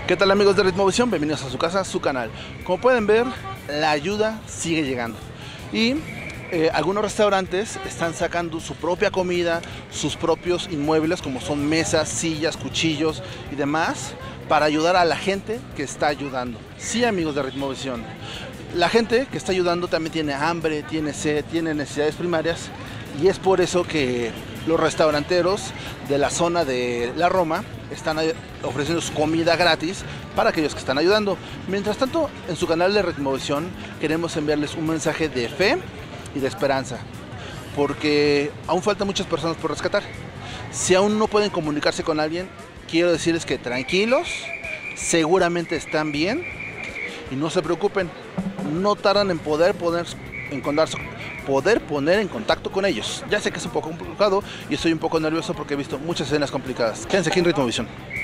¿Qué tal amigos de Ritmovisión? Bienvenidos a su casa, su canal. Como pueden ver, la ayuda sigue llegando. Y algunos restaurantes están sacando su propia comida, sus propios inmuebles como son mesas, sillas, cuchillos y demás para ayudar a la gente que está ayudando. Sí, amigos de Ritmovisión, la gente que está ayudando también tiene hambre, tiene sed, tiene necesidades primarias, y es por eso que los restauranteros de la zona de la Roma están ofreciendo su comida gratis para aquellos que están ayudando. Mientras tanto, en su canal de Ritmovisión queremos enviarles un mensaje de fe y de esperanza, porque aún faltan muchas personas por rescatar. Si aún no pueden comunicarse con alguien, quiero decirles que tranquilos, seguramente están bien y no se preocupen, no tardan en poder poner en contacto con ellos. Ya sé que es un poco complicado y estoy un poco nervioso porque he visto muchas escenas complicadas. Quédense aquí en Ritmovisión.